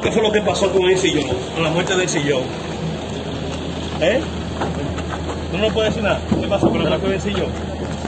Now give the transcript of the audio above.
qué fue lo que pasó con el sillón, con la muerte del sillón. ¿Eh? ¿Tú no puedes decir nada? ¿Qué pasó con la muerte del sillón?